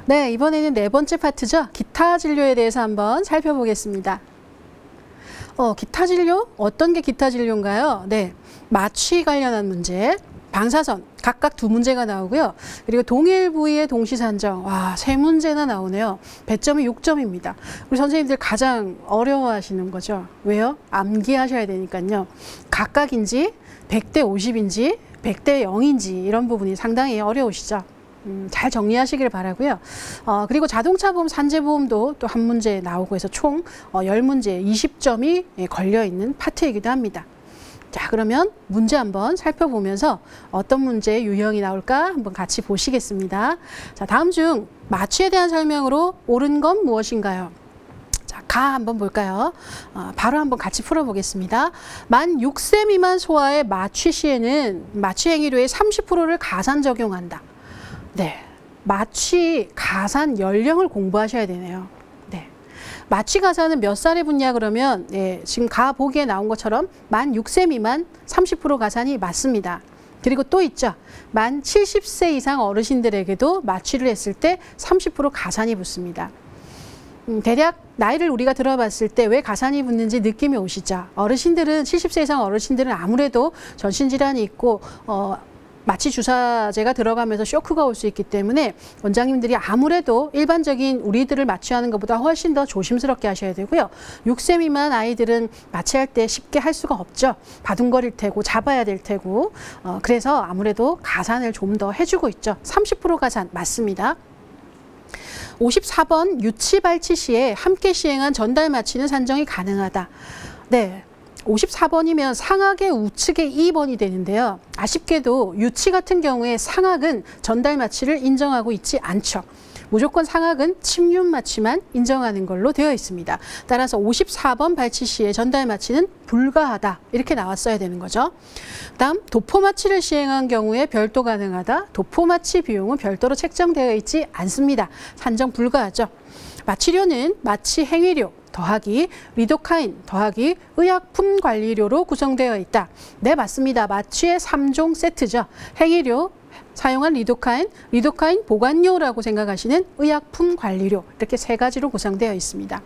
네, 이번에는 네 번째 파트죠. 기타 진료에 대해서 한번 살펴보겠습니다. 기타 진료? 어떤 게 기타 진료인가요? 네, 마취 관련한 문제, 방사선 각각 2문제가 나오고요. 그리고 동일 부위의 동시산정, 와, 3문제나 나오네요. 배점이 6점입니다. 우리 선생님들 가장 어려워하시는 거죠. 왜요? 암기하셔야 되니까요. 각각인지 100대 50인지 100대 0인지 이런 부분이 상당히 어려우시죠. 잘 정리하시길 바라고요. 그리고 자동차보험, 산재보험도 또 한 문제 나오고 해서 총 10문제 20점이 걸려있는 파트이기도 합니다. 자, 그러면 문제 한번 살펴보면서 어떤 문제의 유형이 나올까 한번 같이 보시겠습니다. 자, 다음 중 마취에 대한 설명으로 옳은 건 무엇인가요? 자, 가 한번 볼까요? 바로 한번 같이 풀어보겠습니다. 만 6세 미만 소아의 마취 시에는 마취 행위료의 30%를 가산 적용한다. 네, 마취 가산 연령을 공부하셔야 되네요. 네, 마취 가산은 몇 살에 붙냐 그러면 지금 가 보기에 나온 것처럼 만 6세 미만 30% 가산이 맞습니다. 그리고 또 있죠. 만 70세 이상 어르신들에게도 마취를 했을 때 30% 가산이 붙습니다. 대략 나이를 우리가 들어봤을 때 왜 가산이 붙는지 느낌이 오시죠. 어르신들은 70세 이상 어르신들은 아무래도 전신질환이 있고 마취 주사제가 들어가면서 쇼크가 올 수 있기 때문에 원장님들이 아무래도 일반적인 우리들을 마취하는 것보다 훨씬 더 조심스럽게 하셔야 되고요. 6세 미만 아이들은 마취할 때 쉽게 할 수가 없죠. 바둥거릴 테고 잡아야 될 테고 그래서 아무래도 가산을 좀 더 해주고 있죠. 30% 가산 맞습니다. 54번 유치 발치 시에 함께 시행한 전달 마취는 산정이 가능하다. 네. 54번이면 상악의 우측에 2번이 되는데요. 아쉽게도 유치 같은 경우에 상악은 전달 마취를 인정하고 있지 않죠. 무조건 상악은 침륜 마취만 인정하는 걸로 되어 있습니다. 따라서 54번 발치 시에 전달 마취는 불가하다. 이렇게 나왔어야 되는 거죠. 다음 도포 마취를 시행한 경우에 별도 가능하다. 도포 마취 비용은 별도로 책정되어 있지 않습니다. 산정 불가하죠. 마취료는 마취 행위료 더하기 리도카인 더하기 의약품 관리료로 구성되어 있다. 네, 맞습니다. 마취의 3종 세트죠. 행위료, 사용한 리도카인 보관료라고 생각하시는 의약품 관리료 이렇게 3가지로 구성되어 있습니다.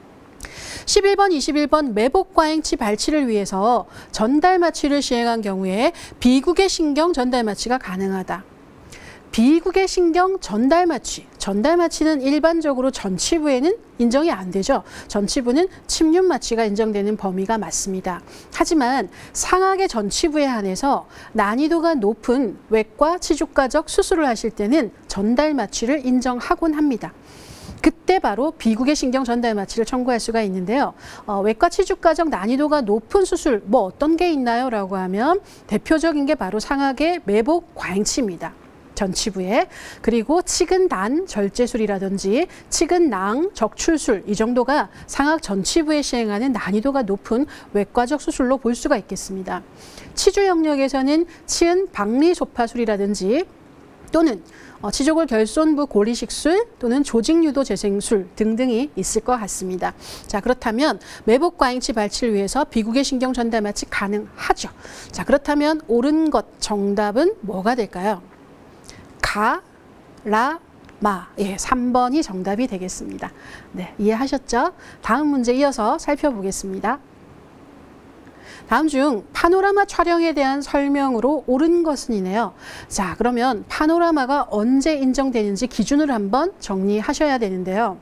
11번, 21번 매복 과잉치 발치를 위해서 전달 마취를 시행한 경우에 비국의 신경 전달 마취가 가능하다. 비국의 신경 전달 마취. 전달 마취는 일반적으로 전치부에는 인정이 안 되죠. 전치부는 침륜 마취가 인정되는 범위가 맞습니다. 하지만 상악의 전치부에 한해서 난이도가 높은 외과 치주과적 수술을 하실 때는 전달 마취를 인정하곤 합니다. 그때 바로 비국의 신경 전달 마취를 청구할 수가 있는데요. 외과 치주과적 난이도가 높은 수술 뭐 어떤 게 있나요? 라고 하면 대표적인 게 바로 상악의 매복 과잉치입니다. 전치부에. 그리고 치근단 절제술이라든지 치근낭 적출술 이 정도가 상악 전치부에 시행하는 난이도가 높은 외과적 수술로 볼 수가 있겠습니다. 치주 영역에서는 치은 박리소파술이라든지 또는 치조골 결손부 고리식술 또는 조직유도 재생술 등등이 있을 것 같습니다. 자, 그렇다면 매복 과잉치 발치를 위해서 비국의 신경 전달 마취 가능하죠. 자, 그렇다면 옳은 것 정답은 뭐가 될까요? 가, 라, 마. 예, 3번이 정답이 되겠습니다. 네, 이해하셨죠? 다음 문제 이어서 살펴보겠습니다. 다음 중 파노라마 촬영에 대한 설명으로 옳은 것은이네요. 자, 그러면 파노라마가 언제 인정되는지 기준을 한번 정리하셔야 되는데요.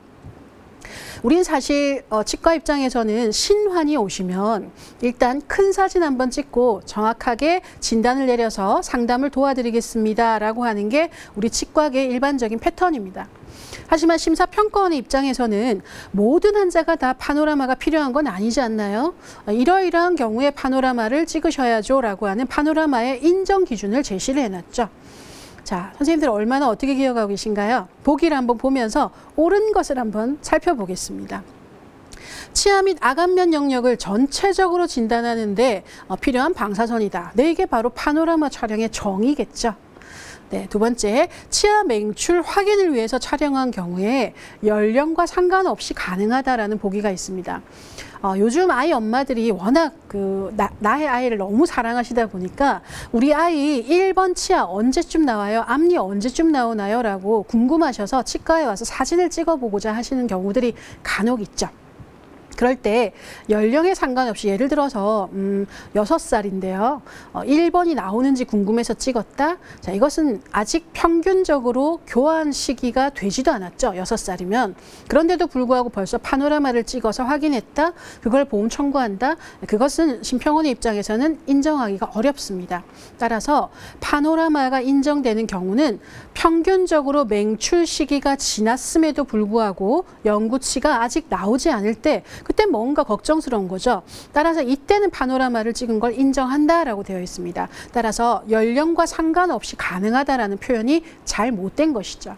우린 사실 치과 입장에서는 신환이 오시면 일단 큰 사진 한번 찍고 정확하게 진단을 내려서 상담을 도와드리겠습니다 라고 하는 게 우리 치과계의 일반적인 패턴입니다. 하지만 심사평가원의 입장에서는 모든 환자가 다 파노라마가 필요한 건 아니지 않나요? 이러이러한 경우에 파노라마를 찍으셔야죠 라고 하는 파노라마의 인정 기준을 제시를 해놨죠. 자, 선생님들 얼마나 어떻게 기억하고 계신가요? 보기를 한번 보면서 옳은 것을 한번 살펴보겠습니다. 치아 및 아간면 영역을 전체적으로 진단하는 데 필요한 방사선이다. 네, 이게 바로 파노라마 촬영의 정의겠죠. 네, 두 번째, 치아 맹출 확인을 위해서 촬영한 경우에 연령과 상관없이 가능하다라는 보기가 있습니다. 요즘 아이 엄마들이 워낙 나의 아이를 너무 사랑하시다 보니까 우리 아이 1번 치아 언제쯤 나와요? 앞니 언제쯤 나오나요? 라고 궁금하셔서 치과에 와서 사진을 찍어보고자 하시는 경우들이 간혹 있죠. 그럴 때 연령에 상관없이 예를 들어서 6살인데요. 1번이 나오는지 궁금해서 찍었다. 자, 이것은 아직 평균적으로 교환 시기가 되지도 않았죠. 6살이면. 그런데도 불구하고 벌써 파노라마를 찍어서 확인했다. 그걸 보험 청구한다. 그것은 심평원의 입장에서는 인정하기가 어렵습니다. 따라서 파노라마가 인정되는 경우는 평균적으로 맹출 시기가 지났음에도 불구하고 영구치가 아직 나오지 않을 때 그때 뭔가 걱정스러운 거죠. 따라서 이때는 파노라마를 찍은 걸 인정한다라고 되어 있습니다. 따라서 연령과 상관없이 가능하다라는 표현이 잘 못된 것이죠.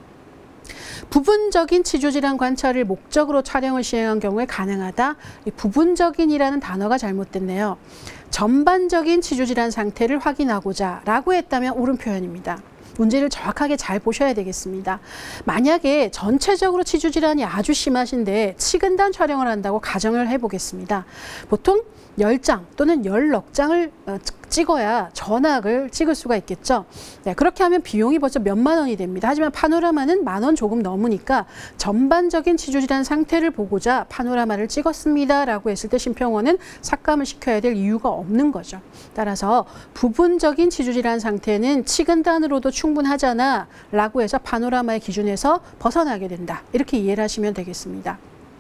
부분적인 치주질환 관찰을 목적으로 촬영을 시행한 경우에 가능하다. 이 부분적인이라는 단어가 잘못됐네요. 전반적인 치주질환 상태를 확인하고자 라고 했다면 옳은 표현입니다. 문제를 정확하게 잘 보셔야 되겠습니다. 만약에 전체적으로 치주질환이 아주 심하신데 치근단 촬영을 한다고 가정을 해보겠습니다. 보통 10장 또는 10장을 찍어야 전악을 찍을 수가 있겠죠. 네, 그렇게 하면 비용이 벌써 몇만 원이 됩니다. 하지만 파노라마는 10,000원 조금 넘으니까 전반적인 치주질환 상태를 보고자 파노라마를 찍었습니다. 라고 했을 때 심평원은 삭감을 시켜야 될 이유가 없는 거죠. 따라서 부분적인 치주질환 상태는 치근단으로도 충분하잖아 라고 해서 파노라마의 기준에서 벗어나게 된다. 이렇게 이해를 하시면 되겠습니다.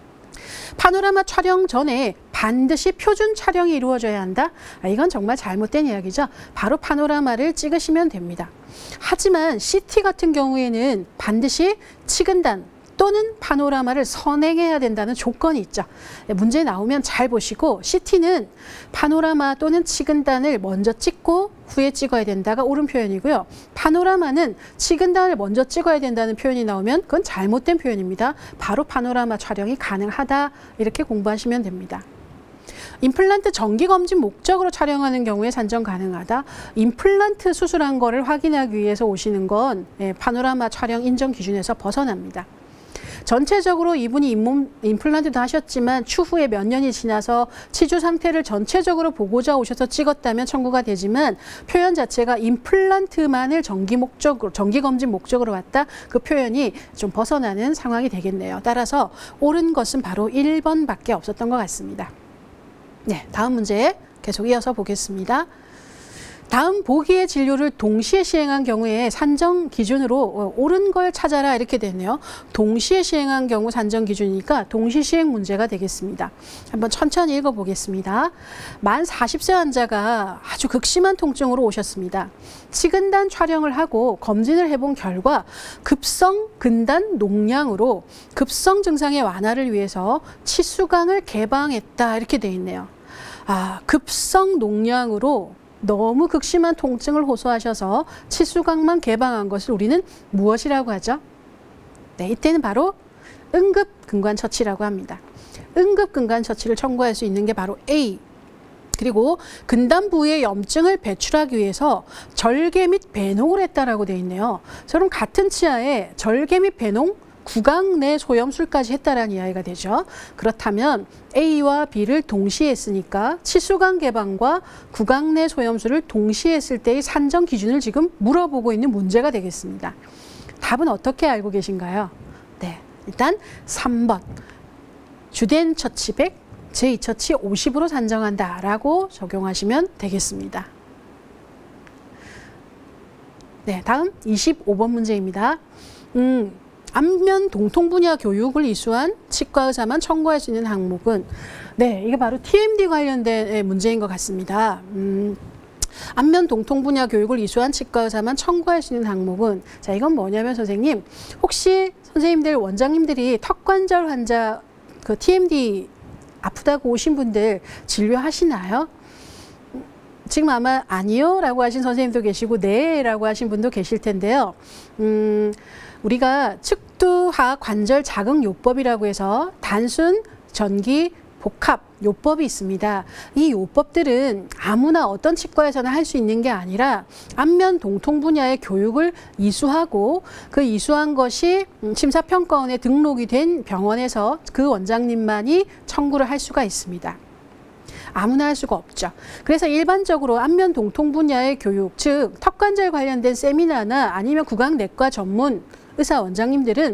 파노라마 촬영 전에 반드시 표준 촬영이 이루어져야 한다? 이건 정말 잘못된 이야기죠. 바로 파노라마를 찍으시면 됩니다. 하지만 CT 같은 경우에는 반드시 치근단 또는 파노라마를 선행해야 된다는 조건이 있죠. 문제 나오면 잘 보시고 CT는 파노라마 또는 치근단을 먼저 찍고 후에 찍어야 된다가 옳은 표현이고요. 파노라마는 치근단을 먼저 찍어야 된다는 표현이 나오면 그건 잘못된 표현입니다. 바로 파노라마 촬영이 가능하다 이렇게 공부하시면 됩니다. 임플란트 정기검진 목적으로 촬영하는 경우에 산정 가능하다. 임플란트 수술한 거를 확인하기 위해서 오시는 건 파노라마 촬영 인정 기준에서 벗어납니다. 전체적으로 이분이 잇몸 임플란트도 하셨지만 추후에 몇 년이 지나서 치주 상태를 전체적으로 보고자 오셔서 찍었다면 청구가 되지만 표현 자체가 임플란트만을 정기검진 목적으로 왔다. 그 표현이 좀 벗어나는 상황이 되겠네요. 따라서 옳은 것은 바로 1번밖에 없었던 것 같습니다. 네, 다음 문제 계속 이어서 보겠습니다. 다음 보기의 진료를 동시에 시행한 경우에 산정 기준으로 옳은 걸 찾아라 이렇게 되네요. 동시에 시행한 경우 산정 기준이니까 동시 시행 문제가 되겠습니다. 한번 천천히 읽어보겠습니다. 만 40세 환자가 아주 극심한 통증으로 오셨습니다. 치근단 촬영을 하고 검진을 해본 결과 급성 근단 농량으로 급성 증상의 완화를 위해서 치수강을 개방했다 이렇게 돼 있네요. 급성 농량으로 너무 극심한 통증을 호소하셔서 치수강만 개방한 것을 우리는 무엇이라고 하죠? 네, 이때는 바로 응급근관처치라고 합니다. 응급근관처치를 청구할 수 있는 게 바로 A. 그리고 근단 부위의 염증을 배출하기 위해서 절개 및 배농을 했다라고 되어 있네요. 그럼 같은 치아에 절개 및 배농, 구강 내 소염술까지 했다라는 이야기가 되죠. 그렇다면 A와 B를 동시에 했으니까 치수강 개방과 구강 내 소염술을 동시에 했을 때의 산정 기준을 지금 물어보고 있는 문제가 되겠습니다. 답은 어떻게 알고 계신가요? 네, 일단 3번 주된 처치 100, 제2처치 50으로 산정한다라고 적용하시면 되겠습니다. 네, 다음 25번 문제입니다. 안면 동통 분야 교육을 이수한 치과 의사만 청구할 수 있는 항목은 네, 이게 바로 TMD 관련된 문제인 것 같습니다. 안면 동통 분야 교육을 이수한 치과 의사만 청구할 수 있는 항목은 자, 이건 뭐냐면 선생님, 혹시 선생님들 원장님들이 턱관절 환자 그 TMD 아프다고 오신 분들 진료하시나요? 지금 아마 아니요 라고 하신 선생님도 계시고 네 라고 하신 분도 계실 텐데요. 우리가 측두하 관절 자극요법이라고 해서 단순 전기 복합, 요법이 있습니다. 이 요법들은 아무나 어떤 치과에서나 할 수 있는 게 아니라 안면 동통 분야의 교육을 이수하고 그 이수한 것이 심사평가원에 등록이 된 병원에서 그 원장님만이 청구를 할 수가 있습니다. 아무나 할 수가 없죠. 그래서 일반적으로 안면 동통 분야의 교육, 즉 턱관절 관련된 세미나나 아니면 구강내과 전문 의사 원장님들은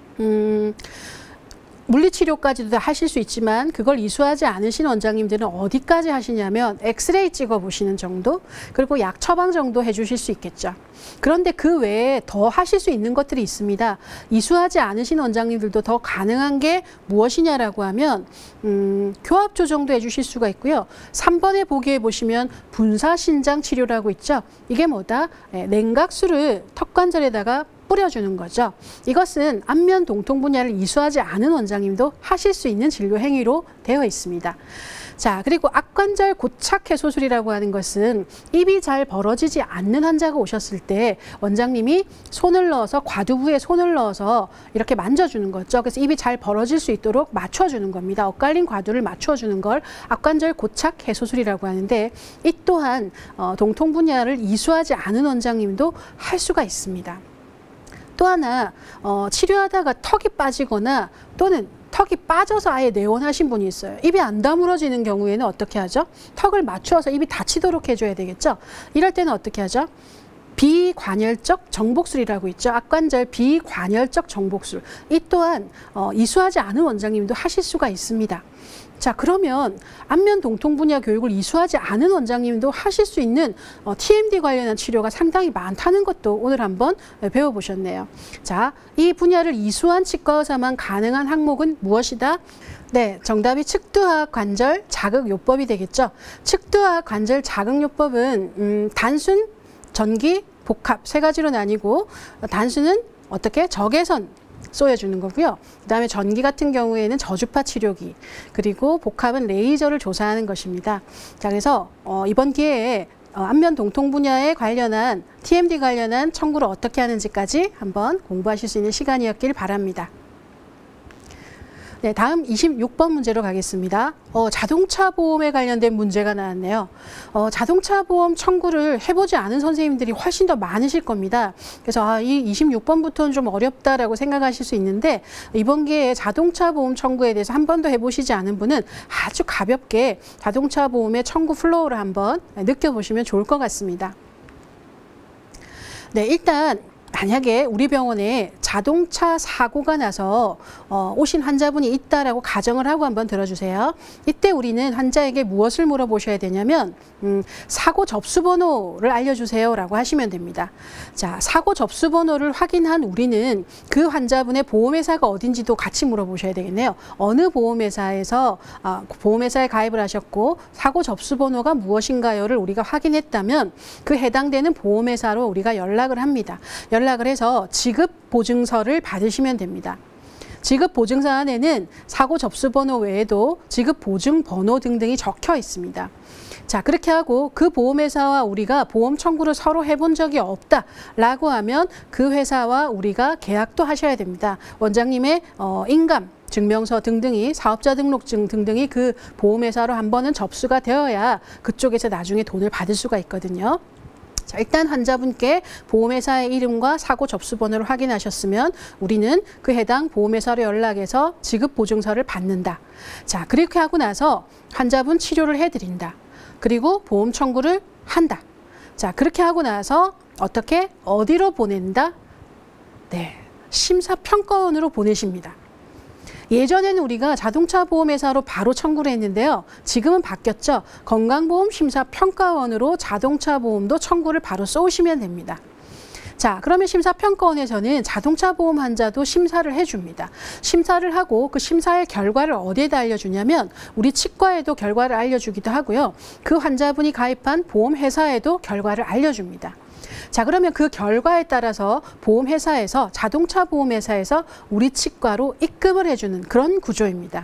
물리치료까지도 하실 수 있지만 그걸 이수하지 않으신 원장님들은 어디까지 하시냐면 엑스레이 찍어보시는 정도, 그리고 약 처방 정도 해주실 수 있겠죠. 그런데 그 외에 더 하실 수 있는 것들이 있습니다. 이수하지 않으신 원장님들도 더 가능한 게 무엇이냐라고 하면 교합 조정도 해주실 수가 있고요. 3번에 보기에 보시면 분사신장 치료라고 있죠. 이게 뭐다? 냉각수를 턱관절에다가 뿌려주는 거죠. 이것은 안면 동통 분야를 이수하지 않은 원장님도 하실 수 있는 진료 행위로 되어 있습니다. 자, 그리고 악관절 고착 해소술이라고 하는 것은 입이 잘 벌어지지 않는 환자가 오셨을 때 원장님이 손을 넣어서 과두부에 손을 넣어서 이렇게 만져주는 거죠. 그래서 입이 잘 벌어질 수 있도록 맞춰주는 겁니다. 엇갈린 과두를 맞춰주는 걸 악관절 고착 해소술이라고 하는데 이 또한 동통 분야를 이수하지 않은 원장님도 할 수가 있습니다. 또 하나 치료하다가 턱이 빠지거나 또는 턱이 빠져서 아예 내원하신 분이 있어요. 입이 안 다물어지는 경우에는 어떻게 하죠? 턱을 맞추어서 입이 닫히도록 해줘야 되겠죠. 이럴 때는 어떻게 하죠? 비관열적 정복술이라고 있죠. 악관절 비관열적 정복술. 이 또한 이수하지 않은 원장님도 하실 수가 있습니다. 자, 그러면 안면 동통 분야 교육을 이수하지 않은 원장님도 하실 수 있는 TMD 관련한 치료가 상당히 많다는 것도 오늘 한번 배워보셨네요. 자, 이 분야를 이수한 치과 의사만 가능한 항목은 무엇이다? 네, 정답이 측두하악 관절 자극요법이 되겠죠. 측두하악 관절 자극요법은 단순, 전기, 복합 세 가지로 나뉘고 단순은 어떻게? 적외선 쏘여주는 거고요. 그 다음에 전기 같은 경우에는 저주파 치료기, 그리고 복합은 레이저를 조사하는 것입니다. 자, 그래서 이번 기회에 안면 동통 분야에 관련한 TMD 관련한 청구를 어떻게 하는지까지 한번 공부하실 수 있는 시간이었길 바랍니다. 네, 다음 26번 문제로 가겠습니다. 자동차 보험에 관련된 문제가 나왔네요. 자동차 보험 청구를 해보지 않은 선생님들이 훨씬 더 많으실 겁니다. 그래서 이 26번부터는 좀 어렵다라고 생각하실 수 있는데 이번 기회에 자동차 보험 청구에 대해서 한 번도 해보시지 않은 분은 아주 가볍게 자동차 보험의 청구 플로우를 한번 느껴보시면 좋을 것 같습니다. 네, 일단 만약에 우리 병원에 자동차 사고가 나서 오신 환자분이 있다라고 가정을 하고 한번 들어주세요. 이때 우리는 환자에게 무엇을 물어보셔야 되냐면 사고 접수번호를 알려주세요라고 하시면 됩니다. 자, 사고 접수번호를 확인한 우리는 그 환자분의 보험회사가 어딘지도 같이 물어보셔야 되겠네요. 어느 보험회사에서 보험회사에 가입을 하셨고 사고 접수번호가 무엇인가요를 우리가 확인했다면 그 해당되는 보험회사로 우리가 연락을 합니다. 연락을 해서 지급보증서를 받으시면 됩니다. 지급보증서 안에는 사고 접수번호 외에도 지급보증번호 등등이 적혀 있습니다. 자, 그렇게 하고 그 보험회사와 우리가 보험 청구를 서로 해본 적이 없다라고 하면 그 회사와 우리가 계약도 하셔야 됩니다. 원장님의 인감 증명서 등등이 사업자 등록증 등등이 그 보험회사로 한 번은 접수가 되어야 그쪽에서 나중에 돈을 받을 수가 있거든요. 자, 일단 환자분께 보험회사의 이름과 사고 접수번호를 확인하셨으면 우리는 그 해당 보험회사로 연락해서 지급보증서를 받는다. 자, 그렇게 하고 나서 환자분 치료를 해드린다. 그리고 보험 청구를 한다. 자, 그렇게 하고 나서 어디로 보낸다? 네, 심사평가원으로 보내십니다. 예전에는 우리가 자동차 보험회사로 바로 청구를 했는데요. 지금은 바뀌었죠. 건강보험심사평가원으로 자동차 보험도 청구를 바로 쏘시면 됩니다. 자, 그러면 심사평가원에서는 자동차 보험 환자도 심사를 해줍니다. 심사를 하고 그 심사의 결과를 어디에다 알려주냐면 우리 치과에도 결과를 알려주기도 하고요. 그 환자분이 가입한 보험회사에도 결과를 알려줍니다. 자, 그러면 그 결과에 따라서 보험회사에서 자동차 보험회사에서 우리 치과로 입금을 해주는 그런 구조입니다.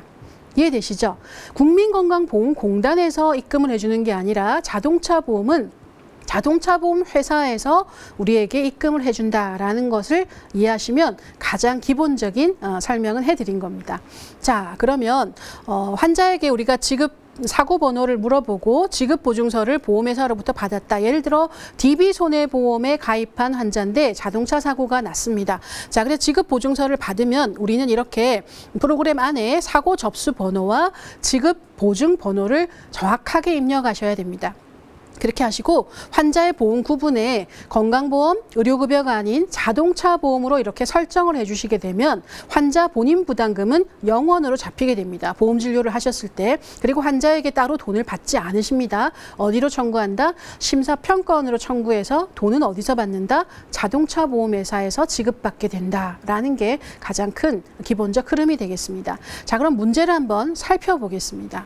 이해되시죠? 국민건강보험공단에서 입금을 해주는 게 아니라 자동차 보험은 자동차 보험 회사에서 우리에게 입금을 해준다라는 것을 이해하시면 가장 기본적인 설명은 해드린 겁니다. 자, 그러면 환자에게 우리가 지급 사고 번호를 물어보고 지급 보증서를 보험회사로부터 받았다. 예를 들어 DB 손해보험에 가입한 환자인데 자동차 사고가 났습니다. 자, 그래서 지급 보증서를 받으면 우리는 이렇게 프로그램 안에 사고 접수 번호와 지급 보증 번호를 정확하게 입력하셔야 됩니다. 그렇게 하시고 환자의 보험 구분에 건강보험, 의료급여가 아닌 자동차 보험으로 이렇게 설정을 해주시게 되면 환자 본인 부담금은 0원으로 잡히게 됩니다. 보험 진료를 하셨을 때. 그리고 환자에게 따로 돈을 받지 않으십니다. 어디로 청구한다? 심사평가원으로 청구해서 돈은 어디서 받는다? 자동차 보험회사에서 지급받게 된다라는 게 가장 큰 기본적 흐름이 되겠습니다. 자, 그럼 문제를 한번 살펴보겠습니다.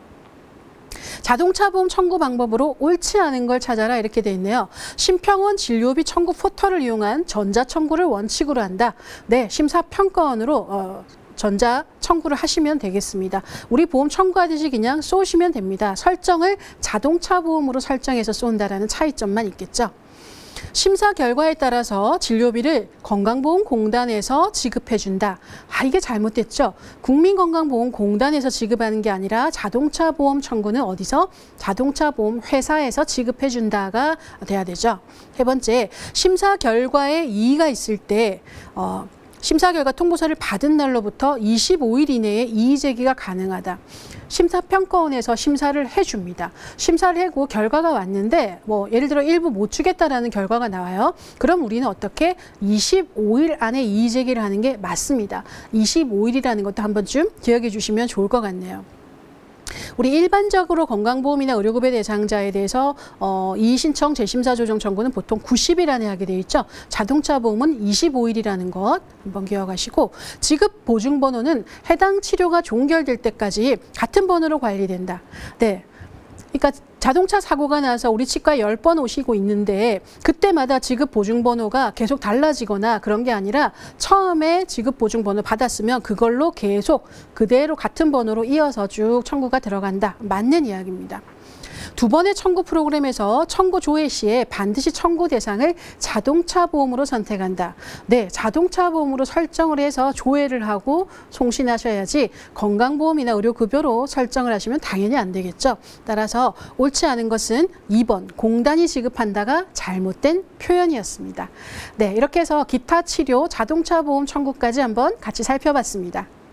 자동차 보험 청구 방법으로 옳지 않은 걸 찾아라 이렇게 돼 있네요. 심평원 진료비 청구 포털을 이용한 전자 청구를 원칙으로 한다. 네, 심사평가원으로 전자 청구를 하시면 되겠습니다. 우리 보험 청구하듯이 그냥 쏘시면 됩니다. 설정을 자동차 보험으로 설정해서 쏜다라는 차이점만 있겠죠. 심사 결과에 따라서 진료비를 건강보험공단에서 지급해준다. 이게 잘못됐죠. 국민건강보험공단에서 지급하는 게 아니라 자동차 보험 청구는 어디서? 자동차 보험 회사에서 지급해준다가 돼야 되죠. 세 번째, 심사 결과에 이의가 있을 때 심사 결과 통보서를 받은 날로부터 25일 이내에 이의 제기가 가능하다. 심사평가원에서 심사를 해줍니다. 심사를 하고 결과가 왔는데 예를 들어 일부 못 주겠다라는 결과가 나와요. 그럼 우리는 어떻게 25일 안에 이의 제기를 하는 게 맞습니다. 25일이라는 것도 한 번쯤 기억해 주시면 좋을 것 같네요. 우리 일반적으로 건강보험이나 의료급여 대상자에 대해서 이의신청 재심사 조정 청구는 보통 90일 안에 하게 돼 있죠. 자동차 보험은 25일이라는 것 한번 기억하시고 지급 보증번호는 해당 치료가 종결될 때까지 같은 번호로 관리된다. 네. 그러니까 자동차 사고가 나서 우리 치과에 10번 오시고 있는데 그때마다 지급 보증번호가 계속 달라지거나 그런 게 아니라 처음에 지급 보증번호 받았으면 그걸로 계속 그대로 같은 번호로 이어서 쭉 청구가 들어간다. 맞는 이야기입니다. 두 번의 청구 프로그램에서 청구 조회 시에 반드시 청구 대상을 자동차 보험으로 선택한다. 네, 자동차 보험으로 설정을 해서 조회를 하고 송신하셔야지 건강보험이나 의료급여로 설정을 하시면 당연히 안 되겠죠. 따라서 옳지 않은 것은 2번 공단이 지급한다가 잘못된 표현이었습니다. 네, 이렇게 해서 기타 치료 자동차 보험 청구까지 한번 같이 살펴봤습니다.